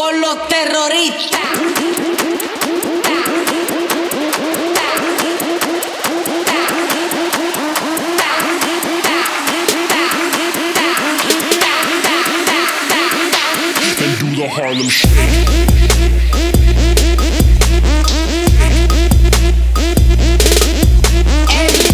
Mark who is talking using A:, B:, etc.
A: con los terroristas.
B: And do the Harlem Shake.
A: El